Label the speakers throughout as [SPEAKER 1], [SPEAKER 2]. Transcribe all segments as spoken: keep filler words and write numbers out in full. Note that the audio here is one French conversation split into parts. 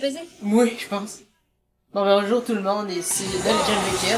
[SPEAKER 1] pesé?
[SPEAKER 2] Oui, je pense. Bon, ben, bonjour tout le monde, et c'est The Legend Wicked.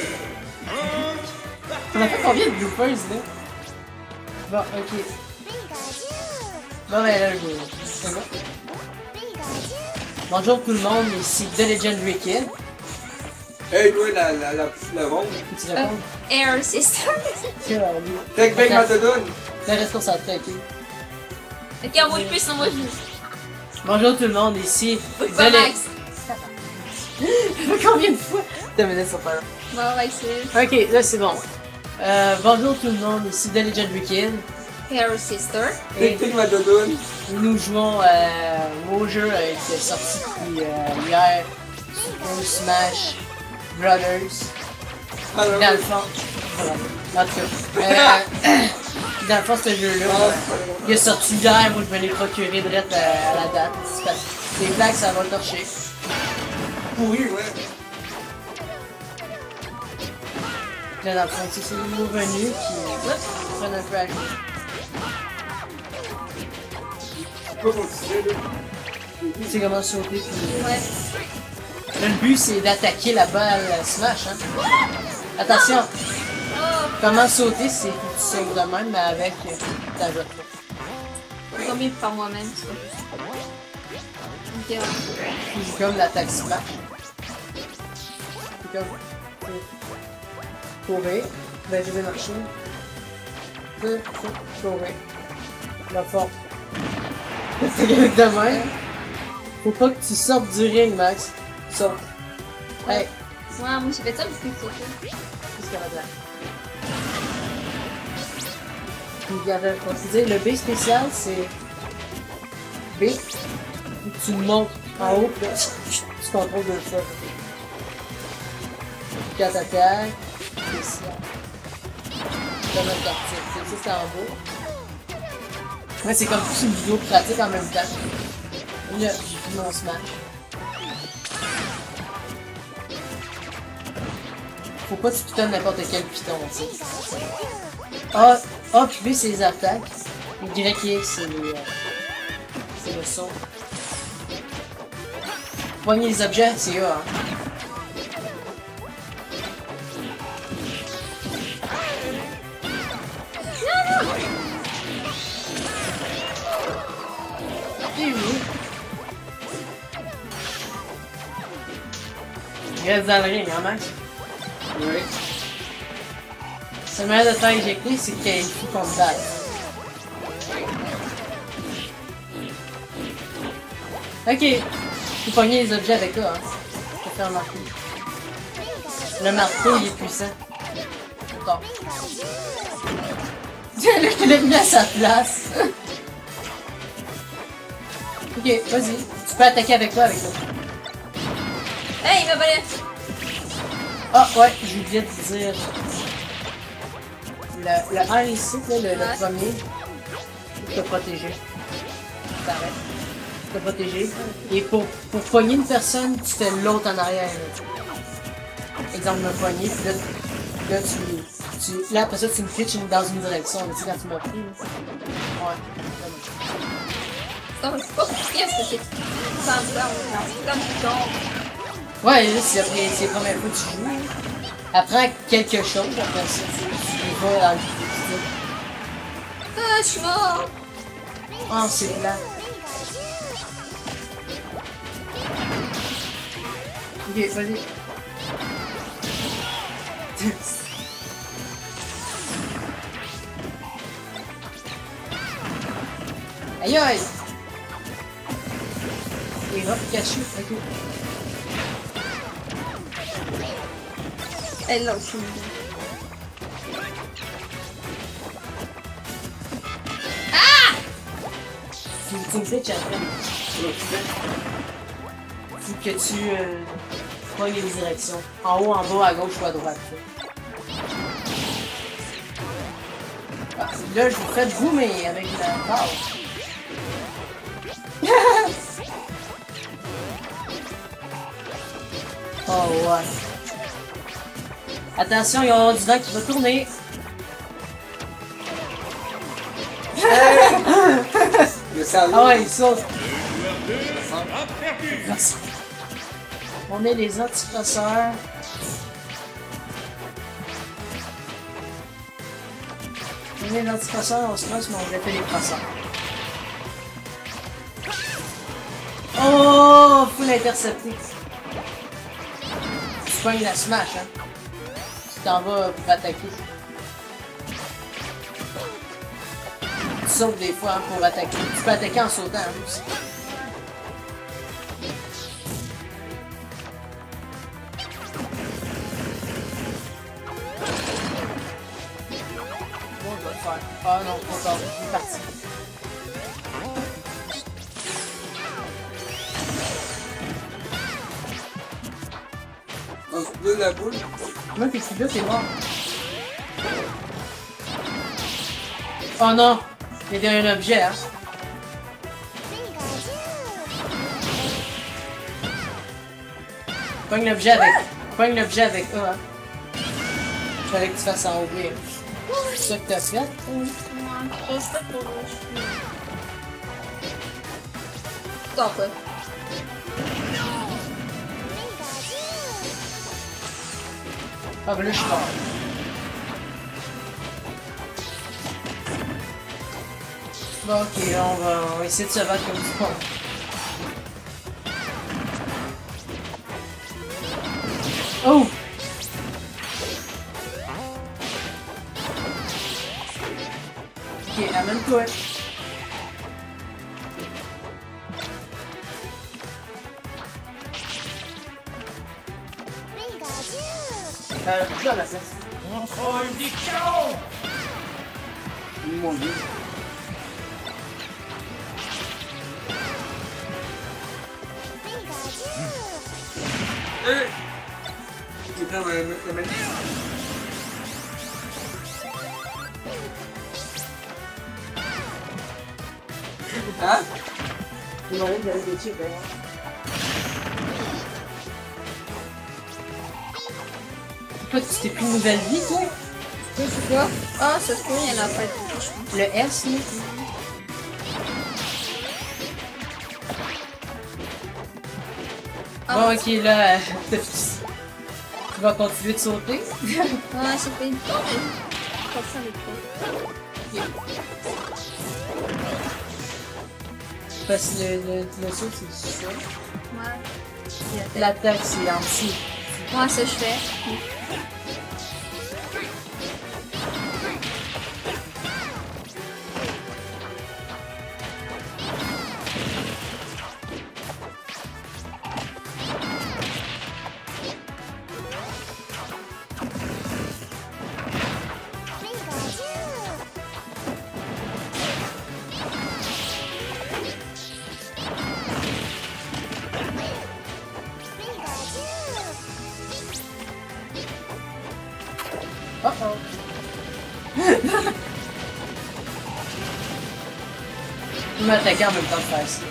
[SPEAKER 2] On a fait combien de bloopers, là? Bon, ok. Bon, ben là, je... C'est bon. Bonjour tout le monde, ici The Legend Wicked.
[SPEAKER 3] Hey, toi, la, la, la, la ronde.
[SPEAKER 2] Tu
[SPEAKER 1] Euh,
[SPEAKER 2] réponds?
[SPEAKER 1] Air Sister.
[SPEAKER 2] Tiens, alors, lui.
[SPEAKER 3] Tech Bang Matadone.
[SPEAKER 2] Là, reste concentré, ok.
[SPEAKER 1] Ok, on va plus, on va juste.
[SPEAKER 2] Bonjour tout le monde, ici
[SPEAKER 1] Oui,
[SPEAKER 2] The
[SPEAKER 1] pas
[SPEAKER 2] Le-
[SPEAKER 1] Max.
[SPEAKER 2] Combien de fois? T'as mené sur pas là.
[SPEAKER 1] Bon, ouais, c'est
[SPEAKER 2] Ok, là c'est bon. Euh, bonjour tout le monde, ici The Legend Wicked.
[SPEAKER 1] Air Sister.
[SPEAKER 2] Et
[SPEAKER 3] Tech Bang Matadone.
[SPEAKER 2] nous jouons euh, au jeu euh, qui est sorti depuis euh, hier, Super Smash Brothers.
[SPEAKER 3] Alors,
[SPEAKER 2] Dans le fond, voilà. En tout cas, euh, dans le fond, ce jeu-là, euh, il est sorti hier, moi je me l'ai procuré direct à, à la date. C'est parce que les blagues, ça va torcher.
[SPEAKER 3] pourri, ouais.
[SPEAKER 2] Là, dans le fond, c'est les nouveaux venus qui oups, prennent un peu à jouer.
[SPEAKER 3] Pas continuer, là.
[SPEAKER 2] Tu sais comment sauter, puis... euh,
[SPEAKER 1] Ouais.
[SPEAKER 2] là, le but, c'est d'attaquer la balle Smash, hein. Attention!
[SPEAKER 1] Oh,
[SPEAKER 2] Comment sauter, c'est que tu sautes de même, mais avec euh, ta jotte.
[SPEAKER 1] combien par moi-même, ça? Ok, ouais.
[SPEAKER 2] C'est comme l'attaque Smash. C'est comme... euh, courir. Ben, je vais marcher. Euh, euh, Courir. La force. T'es avec de même. Faut pas que tu sortes du ring, Max. Sors. Hey,
[SPEAKER 1] Ouais, moi j'ai fait ça parce que c'est
[SPEAKER 2] qu'est-ce qu'il y a là-dedans? Puis, regardez, on se dit, le B spécial, c'est... B. Tu montes en haut, puis là, tu contrôles deux fois. quatre attaques, spécial. Comme un tactique. Tu sais, c'est en bas. Ouais, c'est comme plus une vidéo pratique en même temps. Là, mon smash. Faut pas que tu pitonnes n'importe quel piton, tu sais. A, A puis B, c'est les attaques. Y et X, c'est les... Euh, c'est le son. Poigner les objets, c'est A, hein. Et oui. Il reste dans le ring, hein, Max?
[SPEAKER 3] Ouais.
[SPEAKER 2] C'est le meilleur de faire éjecter, c'est qu'il faut qu'on te batte. Ok. Faut pogner les objets avec ça, hein. Faut faire un marteau. Le marteau, il est puissant. Attends. Là, je te l'ai mis à sa place. Ok, vas-y. Tu peux attaquer avec toi, avec ça.
[SPEAKER 1] Hey, il m'a volé!
[SPEAKER 2] Ah, ouais, j'ai oublié de dire. Le, le un ici, là, le, le
[SPEAKER 1] Ouais.
[SPEAKER 2] premier, pour te protéger. T'arrêtes. Pour te protéger. Et pour, pour pogner une personne, tu fais l'autre en arrière. Là. Exemple, me pogner, puis là, là tu, tu. Là, après ça, tu me pitches dans une direction. Tu sais, quand tu m'as pris. Là. Ouais.
[SPEAKER 1] Non, mais c'est pas compliqué parce que c'est sans douleur, c'est comme tu tombes.
[SPEAKER 2] Ouais, là, c'est après c'est la première fois que tu joues. Apprends quelque chose, après ça, tu, tu vas dans le petit.
[SPEAKER 1] Ah, je suis mort!
[SPEAKER 2] Oh, c'est plat. Ok, vas-y. Aïe aïe! Les rats cachés, ok.
[SPEAKER 1] Elle l'a aussi.
[SPEAKER 2] Tu tu me sais, champion. Faut que tu euh, pognes les directions. En haut, en bas, à gauche ou à droite. Ah, là, je vous fais vous, mais avec la barre. Oh ouais. Attention, il y a du vent qui va tourner.
[SPEAKER 3] Le salaud.
[SPEAKER 2] Ah ouais, il saute. Merci. On est les antipresseurs. On est les antipresseurs, on se passe, mais on fait les presseurs. Oh! Faut l'intercepter. Tu pognes la smash, hein? Tu t'en vas pour attaquer. Tu sautes des fois hein, pour attaquer. Tu peux attaquer en sautant hein, aussi. Bon, on va le faire. Ah non, pas encore. Il est parti.
[SPEAKER 3] On se brûle la boule.
[SPEAKER 2] Moi, t'es plus là, c'est mort. Oh non! Il y a derrière un objet, hein. Pogne l'objet avec. Pogne l'objet avec A, hein. Il fallait que tu fasses en ouvrir. C'est ça que t'as fait?
[SPEAKER 1] Oui. Ouais. Je sais pas. Stop.
[SPEAKER 2] Ah, ben là, je suis mort. Bon, ok, là, on va, on va essayer de se battre comme ça. Oh! Ok, amène-toi. Euh, plus dans la place.
[SPEAKER 3] Mon dieu. Hey! Il prend la la manette. Hein?
[SPEAKER 2] Il m'a dit d'aller des tirs, d'ailleurs. Toi, tu t'es pris une nouvelle vie, toi?
[SPEAKER 1] Je sais pas. Ah, ça se peut, il y en a pas.
[SPEAKER 2] Le S, là?
[SPEAKER 1] Ah,
[SPEAKER 2] Bon, ok, là, euh, tu vas continuer de sauter.
[SPEAKER 1] ouais, c'est pas une porte. Pas ça avec toi.
[SPEAKER 2] Parce que le, le, le saut, c'est ça.
[SPEAKER 1] Ouais.
[SPEAKER 2] L'attaque, c'est en dessous.
[SPEAKER 1] Ouais, ça je fais.
[SPEAKER 2] Oh oh. Il m'a attaqué en même temps de faire ça.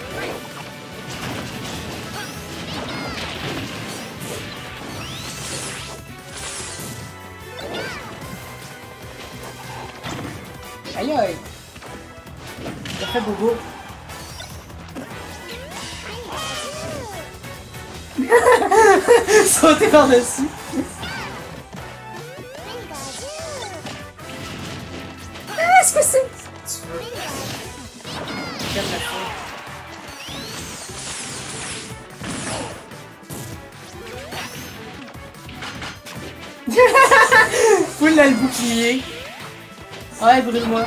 [SPEAKER 2] Aïe aïe. Ça fait bobo. Sauter par-dessus. Ah, est-ce que c'est... Tu veux... J'aime la fin. Foule là le bouclier. Ouais, brûle-moi.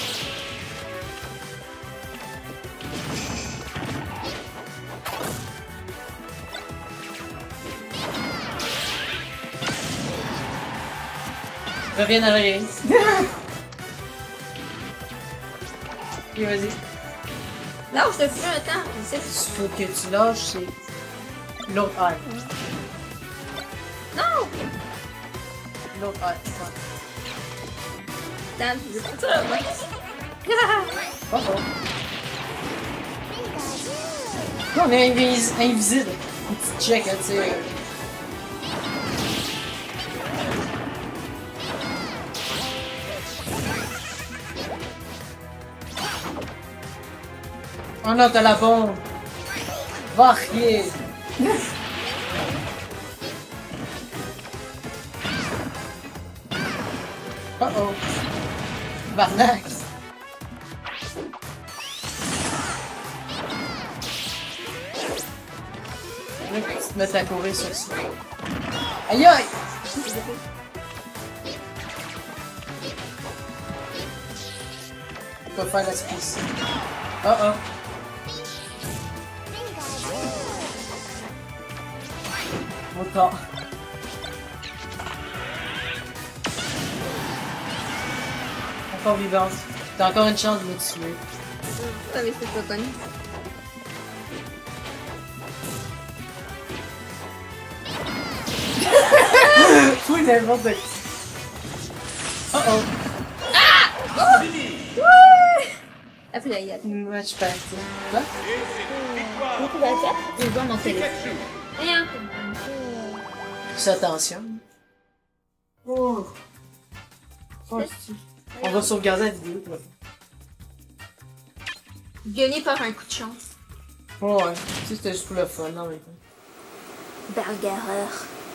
[SPEAKER 2] Reviens dans l'arrière. Ok, vas-y.
[SPEAKER 1] Là où je te fais un temps, c'est
[SPEAKER 2] Il faut que tu lâches, c'est l'autre air.
[SPEAKER 1] non!
[SPEAKER 2] L'autre air, ouais.
[SPEAKER 1] Dan, je peux ça, ouais.
[SPEAKER 2] Oh oh. Non, on est invis invisible. Une petite check, hein, tu sais. euh. Oh non, t'as la bombe. Va rien! Oh oh! Barnac! Tu te mets à courir sur ça. Aïe aïe! On peut faire la spice. Oh oh! Autant. Encore vivante. T'as encore une chance de me tuer.
[SPEAKER 1] Ah, mais c'est pas connu.
[SPEAKER 2] Fouille n'importe qui. Oh oh.
[SPEAKER 1] Après, là, il y a.
[SPEAKER 2] Moi, je passe. Quoi?
[SPEAKER 1] Beaucoup d'affaires. Je vois mon téléphone. Rien.
[SPEAKER 2] Fais attention. Oh. Oh, si. On va sauvegarder la vidéo. Toi.
[SPEAKER 1] Gagné par un coup de chance.
[SPEAKER 2] Oh, ouais. Tu sais, c'était juste pour le fun, non, mais.
[SPEAKER 1] Burgereur.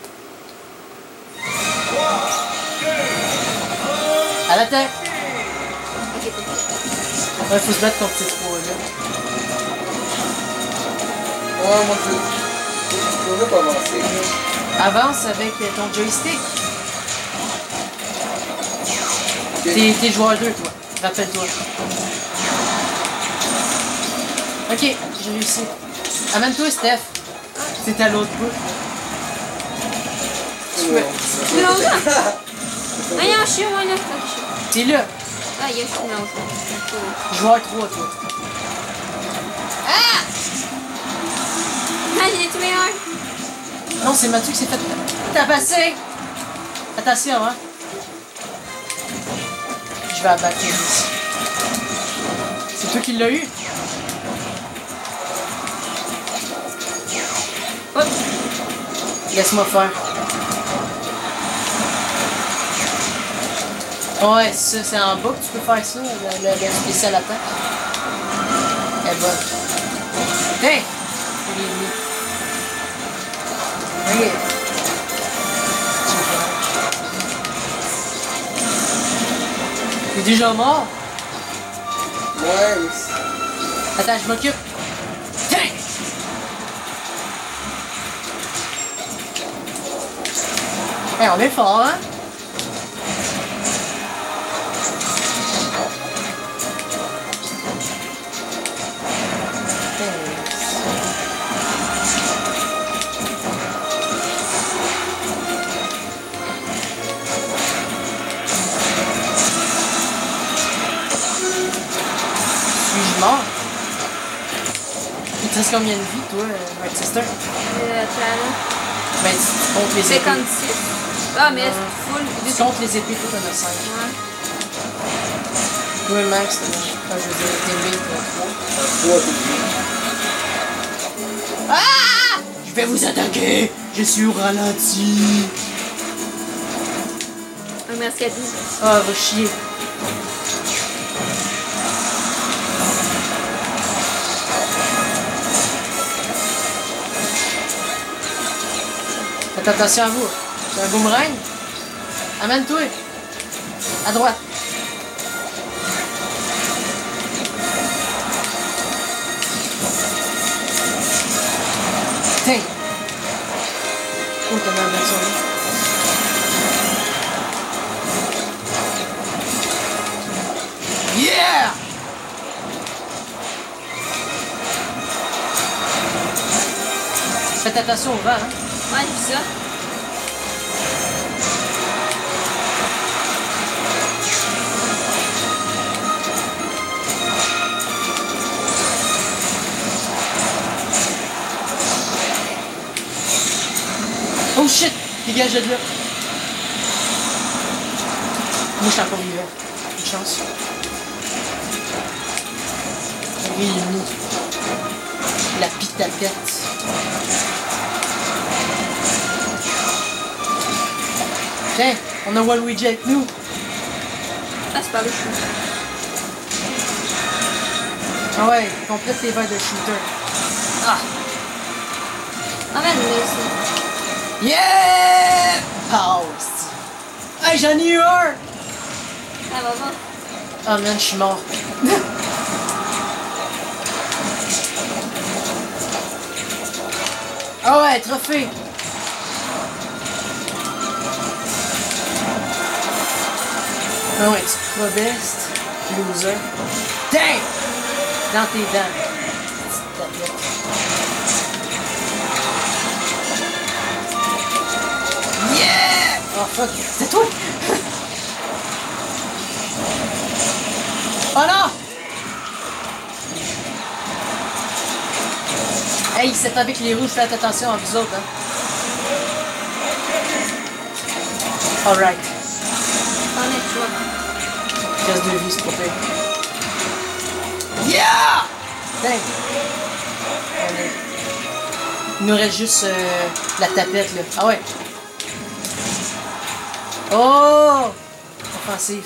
[SPEAKER 2] À la tête!
[SPEAKER 1] Ok,
[SPEAKER 2] Ouais, faut se battre contre ces trois-là.
[SPEAKER 3] Ouais, moi, je je veux pas avancer.
[SPEAKER 2] Avance avec ton joystick. T'es t'es joueur deux, toi. Rappelle-toi. Ok, j'ai réussi. Amène-toi, Steph. C'est à l'autre bout.
[SPEAKER 3] Ouais.
[SPEAKER 1] Mais on va. Rien, je suis moi là.
[SPEAKER 2] T'es là.
[SPEAKER 1] Ah, il y a une chose.
[SPEAKER 2] Joueur trois, toi.
[SPEAKER 1] Ah! Ah, j'ai tué un.
[SPEAKER 2] Non, c'est Mathieu qui s'est fait tabasser. Attention, hein. Je vais abattre lui ici. C'est toi qui l'as eu? Hop. Laisse-moi faire. Ouais, ça, c'est en bas que tu peux faire ça, le, le, le spécial attaque. Elle est bonne. Hey! Il est mis. Ok. T'es déjà mort?
[SPEAKER 3] Ouais,
[SPEAKER 2] Attends, je m'occupe. Tiens! Hey, on est fort, hein? Suis-je mort? Il te reste combien de vie, toi, White Sister?
[SPEAKER 1] Euh, attends.
[SPEAKER 2] Ben, tu comptes les épées.
[SPEAKER 1] cinquante-six. Ah, mais
[SPEAKER 2] Euh,
[SPEAKER 1] c'est full.
[SPEAKER 2] Tu comptes les épées, toi, t'en as cinq.
[SPEAKER 1] Ouais.
[SPEAKER 2] Toi, Max, t'en as- enfin, je veux dire, t'es mille, t'en as trois.
[SPEAKER 3] toi, t'es
[SPEAKER 2] Ah! Je vais vous attaquer! Je suis au ralenti!
[SPEAKER 1] Un merci à dix.
[SPEAKER 2] Ah, va chier! Faites attention à vous! C'est un boomerang? Amène-toi! À droite! Tiens! Oh, t'as mal mettre ça là. Yeah! Faites attention au vent, hein?
[SPEAKER 1] Ouais, j'ai vu ça.
[SPEAKER 2] Oh shit! Dégage de là! Moi, je suis encore vivant. Une chance. Réuni. La pite-à-pète. Tiens, on a Waluigi avec nous.
[SPEAKER 1] Ah, c'est par le chou.
[SPEAKER 2] Ah ouais, complète tes verres de shooter. Ah!
[SPEAKER 1] Emmène-le ici.
[SPEAKER 2] Yeah! Pause! Hey, j'en ai eu un!
[SPEAKER 1] Ah, va, va.
[SPEAKER 2] Oh man, je suis mort. Ah ouais, trophée! Ah ouais, tu te best, loser. Dang! Dans tes dents. Petite tablette. Yeah! Oh fuck, c'est toi! Oh non! Hey, c'est avec les rouges, faites attention à vous autres, hein. Alright.
[SPEAKER 1] T'en es toi.
[SPEAKER 2] Casse de vie, c'est trop pire. Yeah! Dang! Allez. Il nous reste juste euh, la tapette, là. Ah ouais! Oh! Offensive.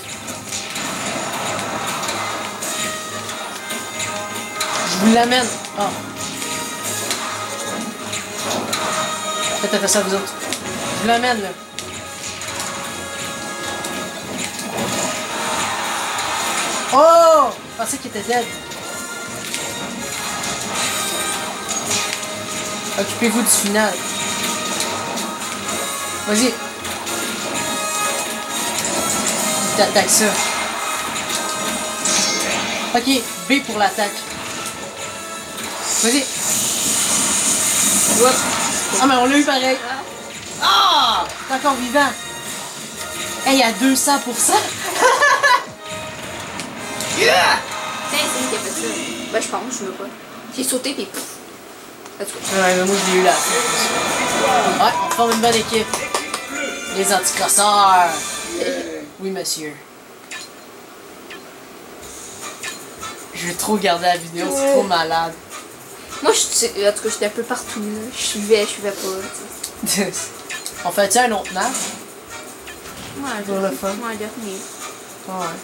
[SPEAKER 2] Je vous l'amène. Oh. Faites attention à vous autres. Je vous l'amène, là. Oh! Je pensais qu'il était dead. Occupez-vous du final. Vas-y. T'attaques ça. Ok, B pour l'attaque. Vas-y. Oups. Ah, mais on l'a eu pareil. Ah! T'es encore vivant. Hey, à deux cents pour cent. Yeah!
[SPEAKER 1] C'est Insane qui a fait ça. Ben, je pense, je veux pas. J'ai sauté pis pfff. Let's go.
[SPEAKER 2] Ouais, mais moi je l'ai eu là. Ouais, on forme une bonne équipe. Les anticrosseurs. Oui, monsieur. Je vais trop regarder la vidéo, c'est trop malade.
[SPEAKER 1] Moi, je, en tout cas, j'étais un peu partout, là. Je suivais, je suivais pas, tu sais.
[SPEAKER 2] On fait-tu un autre match?
[SPEAKER 1] Ouais,
[SPEAKER 2] Pour le fun.
[SPEAKER 1] Ouais, dernier.
[SPEAKER 2] Ouais.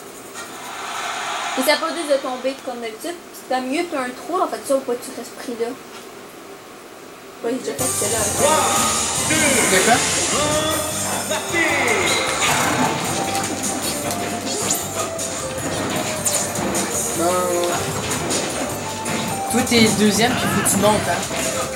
[SPEAKER 1] Et ça n'a pas dû de tomber comme d'habitude. C'était mieux qu'un trois, en fait, ça, ou pas, tu restes pris là. Ouais, j'ai déjà fait celle-là.
[SPEAKER 2] De quoi? Toi, t'es deuxième, puis faut que tu montes, hein?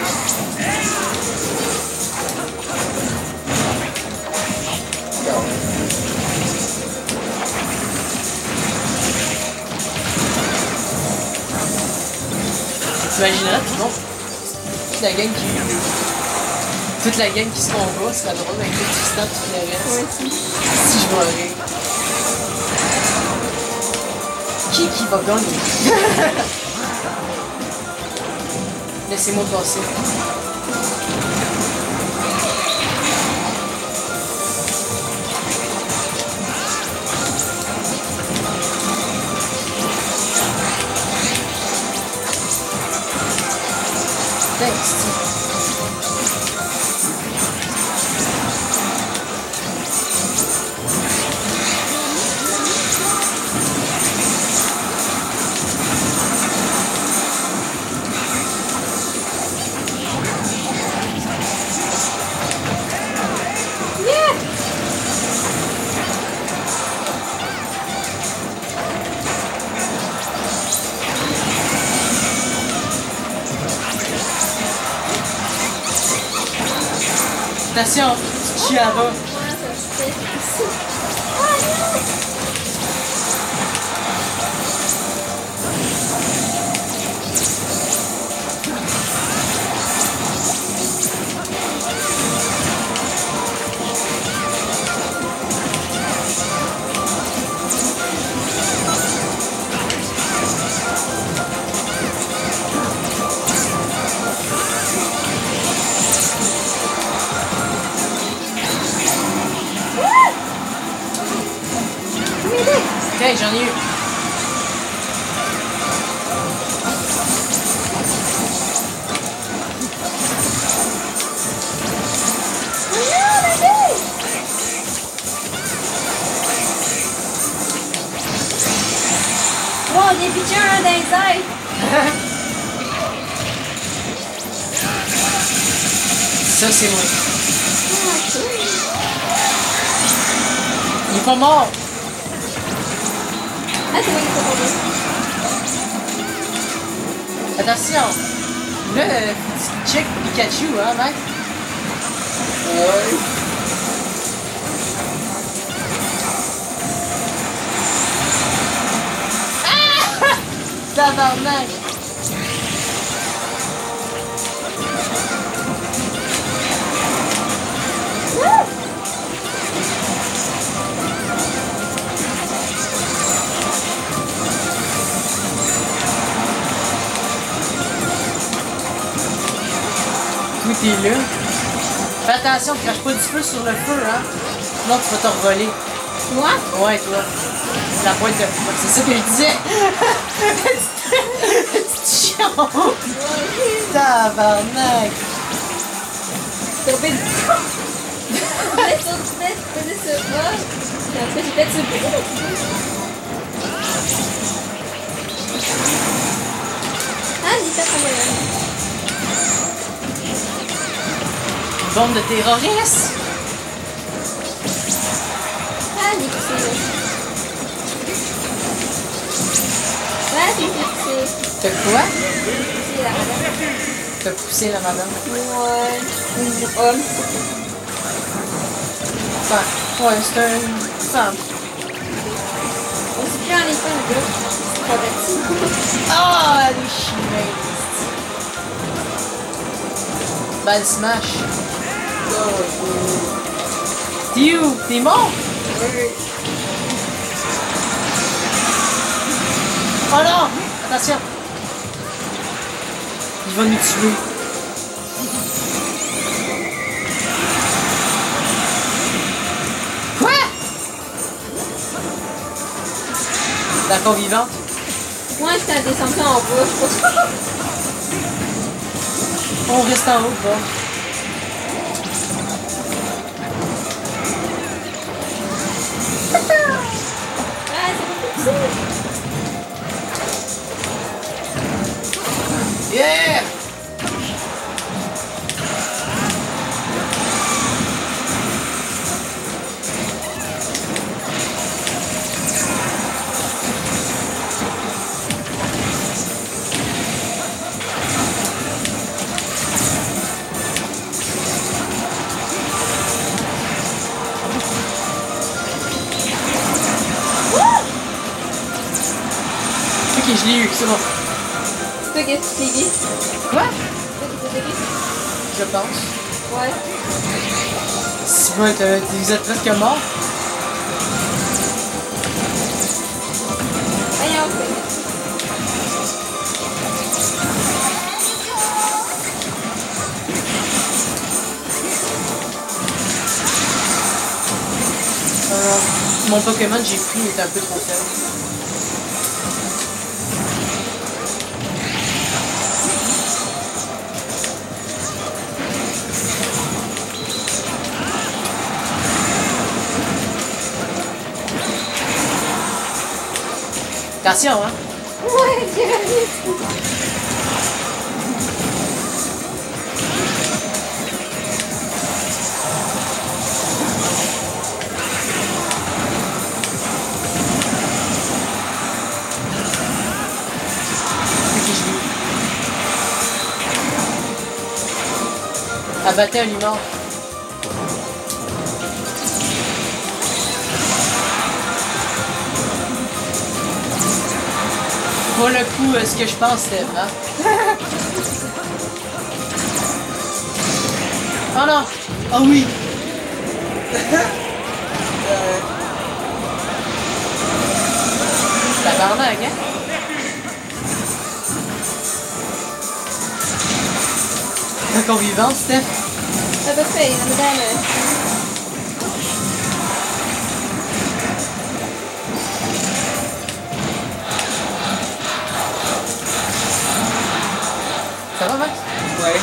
[SPEAKER 2] T'imaginerais tout le monde? Toute la gang qui... Toute la gang qui se combat, ce serait drôle avec le Tristan tout le reste.
[SPEAKER 1] Ouais, si.
[SPEAKER 2] Si je vois rien. Qui qui va gagner? Laissez-moi passer. Thanks. Attention, je suis là-bas.
[SPEAKER 1] Ouais, ça se fait.
[SPEAKER 2] Hey, j'en ai eu.
[SPEAKER 1] Wow, des pitchers un d'inside!
[SPEAKER 2] Ça, c'est moi.
[SPEAKER 1] Ah, ok.
[SPEAKER 2] Il est pas mort.
[SPEAKER 1] Ah, c'est moi qui peux tomber.
[SPEAKER 2] Attention. Là, euh, tu check Pikachu, hein, mec?
[SPEAKER 3] Ouais.
[SPEAKER 2] Tabarnak! Tout est là. Fais attention, ne crache pas du feu sur le feu, hein? Sinon, tu vas te revoler.
[SPEAKER 1] Moi?
[SPEAKER 2] Ouais, toi. La boîte de... C'est ça que je disais! Petite chiant! Tabarnak!
[SPEAKER 1] Tombé du Fais ça, fais fais ça. Ah. Après, j'ai fait ce bruit. Ah, j'ai fait comme un...
[SPEAKER 2] Bande de terroristes!
[SPEAKER 1] Ah, j'ai poussé là. Ah, j'ai poussé.
[SPEAKER 2] T'as quoi?
[SPEAKER 1] C'est la madame.
[SPEAKER 2] T'as poussé la madame?
[SPEAKER 1] Ouais. Une homme.
[SPEAKER 2] Enfin, ouais, c'est une femme.
[SPEAKER 1] On sait plus en les femmes, là. C'est pas bâti.
[SPEAKER 2] Ah, elle est chimée! Balle smash! T'es où? T'es mort? Oh non! Attention! Il va nous tuer. Quoi? D'accord vivante?
[SPEAKER 1] Moi, j'étais descendu en bas, je sais pas.
[SPEAKER 2] On reste en haut, bon.
[SPEAKER 1] Ah, c'est pas possible.
[SPEAKER 2] Yeah! Ok, je l'ai eu, c'est bon.
[SPEAKER 1] C'est toi qui as suivi.
[SPEAKER 2] Quoi?
[SPEAKER 1] C'est toi qui as suivi.
[SPEAKER 2] Je pense.
[SPEAKER 1] Ouais.
[SPEAKER 2] Si bon, t'as- vous êtes presque mort.
[SPEAKER 1] Voyons, fait.
[SPEAKER 2] Euh, mon Pokémon que j'ai pris est un peu trop faible. Attention, hein?
[SPEAKER 1] Ouais, j'ai réussi.
[SPEAKER 2] Ok, je l'ai eu. Abattez un humain. Pour le coup, euh, ce que je pense, c'est vrai. Oh non! Oh oui! Tabarnak, hein? Encore vivante, Steph?
[SPEAKER 1] À peu près, la madame. euh,
[SPEAKER 2] Ça va, Max?
[SPEAKER 3] Ouais.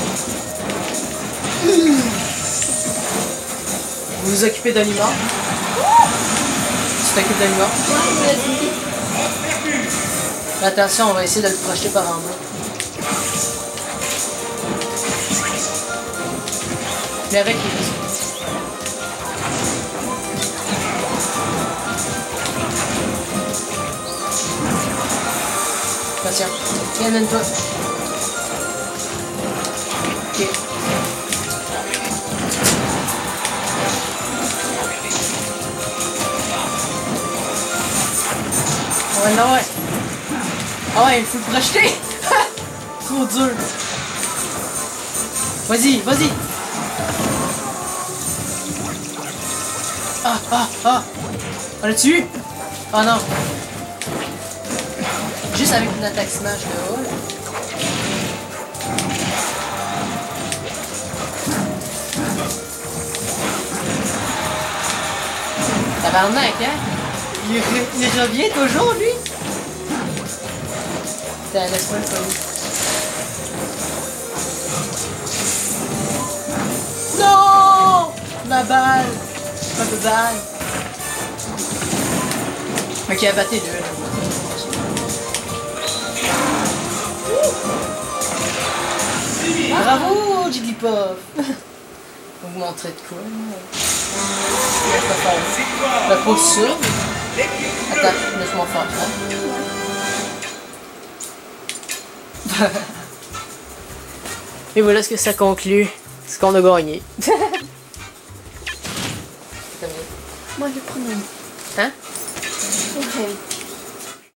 [SPEAKER 2] Vous vous occupez d'Anima? Tu t'occupes de lui.
[SPEAKER 1] Ouais, il me l'a dit.
[SPEAKER 2] Attention, on va essayer de le projeter par en bas. Mais avec les Patient. Viens, amène-toi. Ok. Ouais, non, ouais. Ah ouais, il faut le projeter. Trop dur. Vas-y, vas-y. Ah, ah, ah. On l'a tué? Oh non. Juste avec une attaque smash de haut. Là. Tabarnak, hein? Il, re il revient toujours, lui? Putain, laisse-moi le folie. Non! Ma balle! Ma balle! Ok, abattez-le. Bravo, Jigglypuff! On vous montrer de quoi? La pause sur. Attends, laisse-moi faire ça. Et voilà ce que ça conclut. Ce qu'on a gagné.
[SPEAKER 1] Moi, je vais prendre un.
[SPEAKER 2] Hein?
[SPEAKER 1] Ok.